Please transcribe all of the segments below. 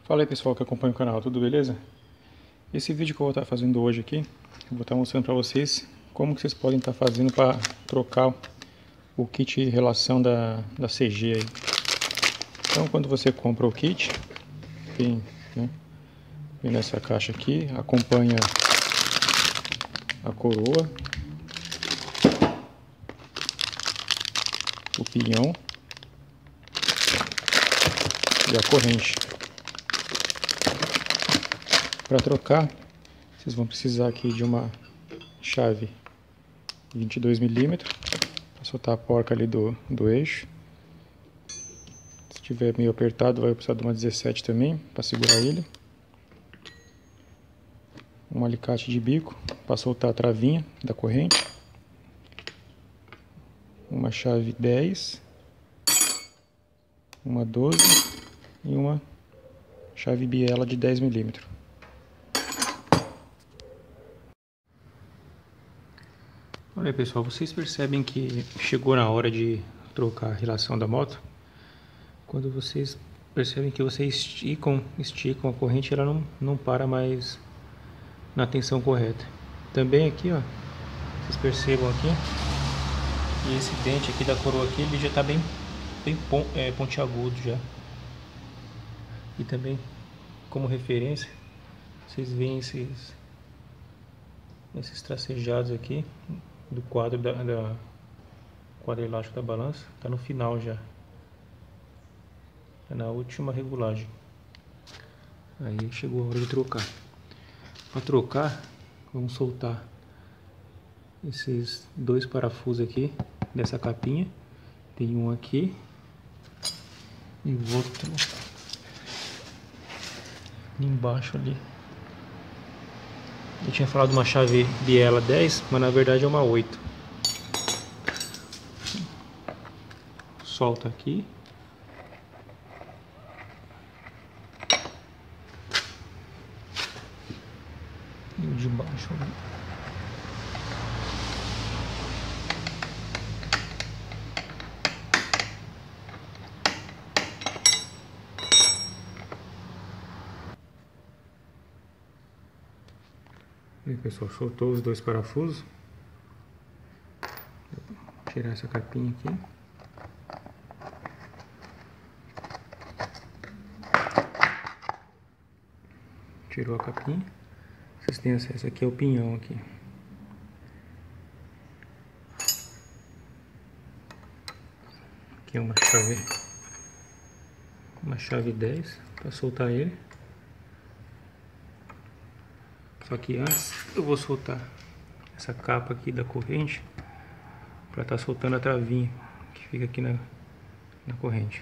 Fala aí pessoal que acompanha o canal, tudo beleza? Esse vídeo que eu vou estar fazendo hoje aqui, eu vou estar mostrando para vocês como que vocês podem estar fazendo para trocar o kit de relação da CG aí. Então quando você compra o kit, vem nessa caixa aqui, acompanha a coroa, o pinhão e a corrente. Para trocar, vocês vão precisar aqui de uma chave 22 mm para soltar a porca ali do eixo. Se tiver meio apertado, vai precisar de uma 17 também para segurar ele. Um alicate de bico para soltar a travinha da corrente. Uma chave 10, uma 12 e uma chave biela de 10 mm. Olha aí pessoal, vocês percebem que chegou na hora de trocar a relação da moto? Quando vocês percebem que vocês esticam a corrente, ela não para mais na tensão correta. Também aqui, ó, vocês percebam aqui, e esse dente aqui da coroa aqui, ele já está bem pontiagudo já. E também, como referência, vocês veem esses tracejados aqui do quadro quadro elástico da balança, tá no final já, é na última regulagem. Aí chegou a hora de trocar. Para trocar, vamos soltar esses dois parafusos aqui dessa capinha. Tem um aqui e o outro embaixo ali. Eu tinha falado uma chave biela 10, mas na verdade é uma 8. Solta aqui. E o de baixo ali. E aí pessoal, soltou os dois parafusos. Vou tirar essa capinha aqui. Tirou a capinha. Vocês têm acesso aqui ao pinhão aqui. Aqui é uma chave 10 para soltar ele. Só que antes eu vou soltar essa capa aqui da corrente para estar soltando a travinha que fica aqui na corrente.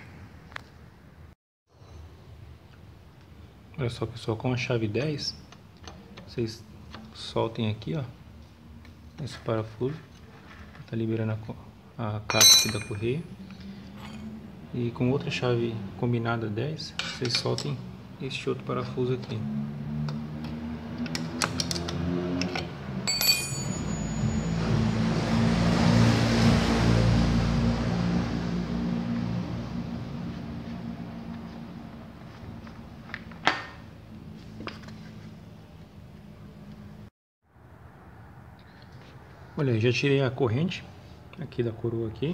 Olha só pessoal, com a chave 10 vocês soltem aqui, ó, esse parafuso, tá liberando a capa aqui da correia. E com outra chave combinada 10 vocês soltem este outro parafuso aqui. Olha, já tirei a corrente aqui da coroa aqui.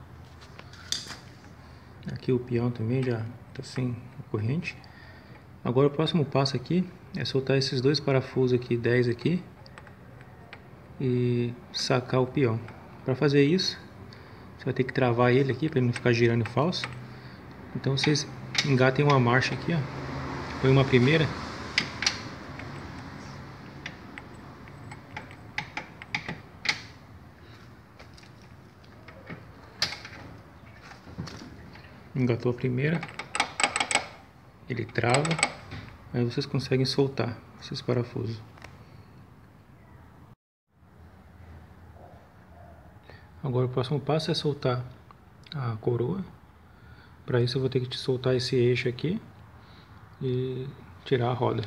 Aqui o peão também já está sem a corrente. Agora o próximo passo aqui é soltar esses dois parafusos aqui, 10 aqui, e sacar o peão. Para fazer isso, você vai ter que travar ele aqui para ele não ficar girando falso. Então vocês engatem uma marcha aqui, ó. Põe uma primeira. Engatou a primeira, ele trava, aí vocês conseguem soltar esses parafusos. Agora o próximo passo é soltar a coroa. Para isso eu vou ter que soltar esse eixo aqui e tirar a roda.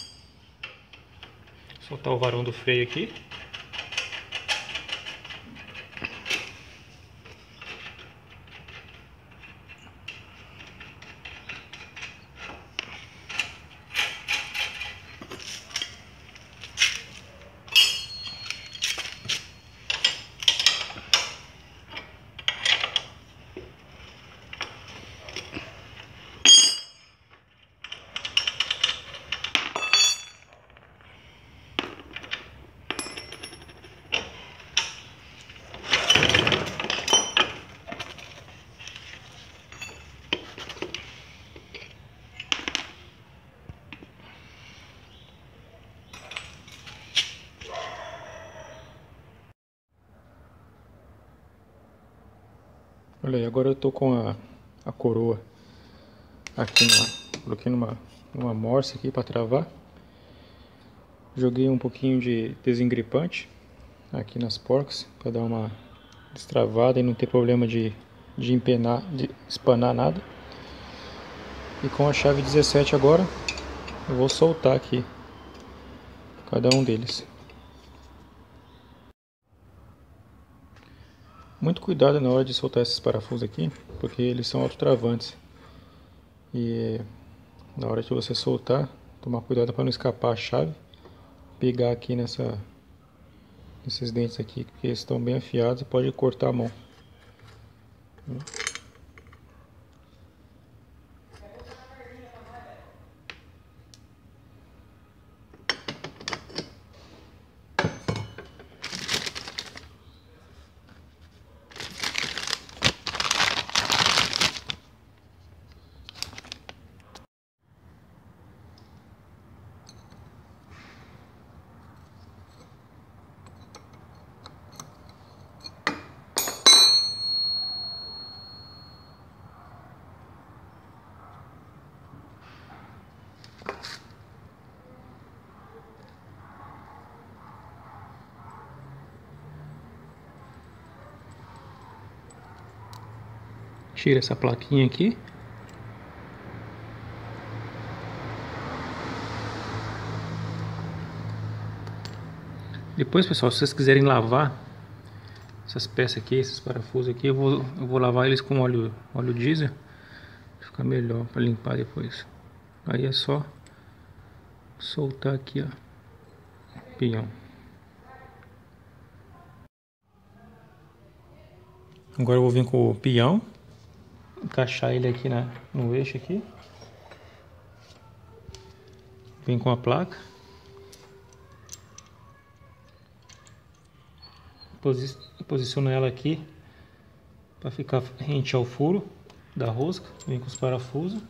Soltar o varão do freio aqui. Olha aí, agora eu tô com a coroa aqui coloquei numa morsa aqui para travar. Joguei um pouquinho de desengripante aqui nas porcas para dar uma destravada e não ter problema de empenar, de espanar nada. E com a chave 17 agora eu vou soltar aqui cada um deles. Muito cuidado na hora de soltar esses parafusos aqui, porque eles são autotravantes. E na hora que você soltar, tomar cuidado para não escapar a chave, pegar aqui nesses dentes aqui, porque eles estão bem afiados e pode cortar a mão. Tira essa plaquinha aqui. Depois, pessoal, se vocês quiserem lavar essas peças aqui, esses parafusos aqui, eu vou lavar eles com óleo diesel. Fica melhor para limpar depois. Aí é só soltar aqui, ó, o pinhão. Agora eu vou vir com o peão, encaixar ele aqui no eixo aqui. Vem com a placa. Posiciono ela aqui para ficar rente ao furo da rosca. Vem com os parafusos.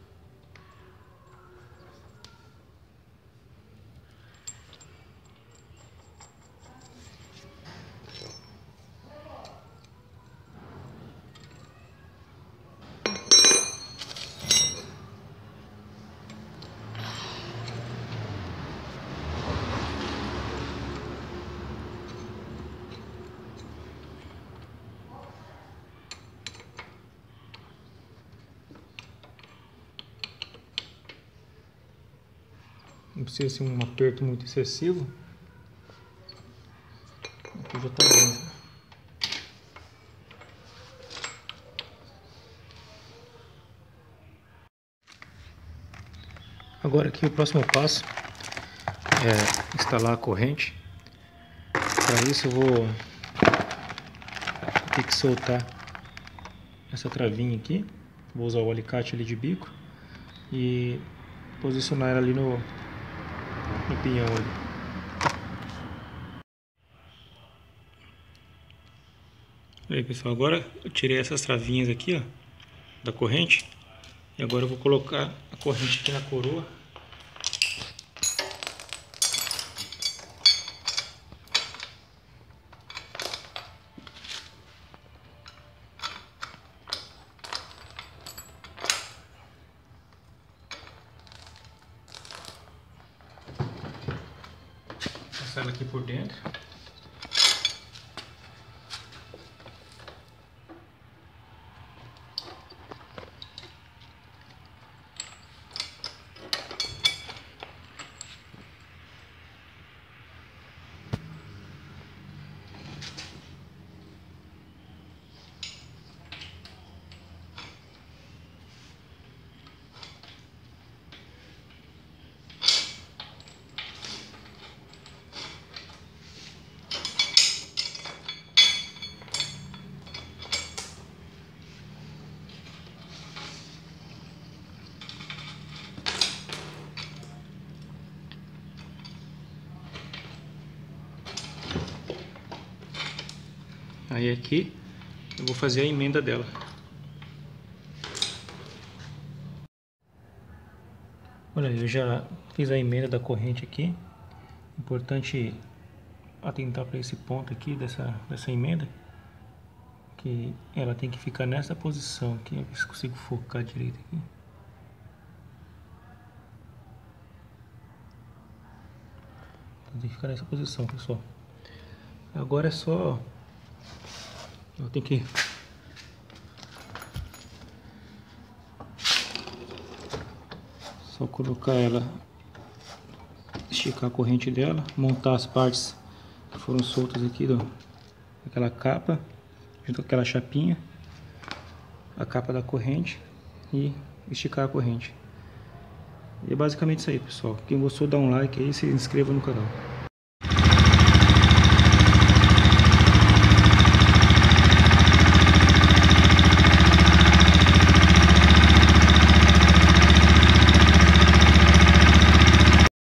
Não precisa ser um aperto muito excessivo. Aqui já tá bom. Agora aqui o próximo passo é instalar a corrente. Para isso eu vou ter que soltar essa travinha aqui. Vou usar o alicate ali de bico e posicionar ela ali no pinhão ali. Aí, pessoal, agora eu tirei essas travinhas aqui, ó, da corrente, e agora eu vou colocar a corrente aqui na coroa. Passar ela aqui por dentro. Aí aqui eu vou fazer a emenda dela. Olha, eu já fiz a emenda da corrente aqui. Importante atentar para esse ponto aqui dessa emenda, que ela tem que ficar nessa posição aqui. Ver se consigo focar direito aqui. Então, tem que ficar nessa posição, pessoal. Agora é só... eu tenho que... só colocar ela, esticar a corrente dela, montar as partes que foram soltas aqui daquela capa, junto com aquela chapinha, a capa da corrente e esticar a corrente. E é basicamente isso aí, pessoal. Quem gostou, dá um like aí e se inscreva no canal.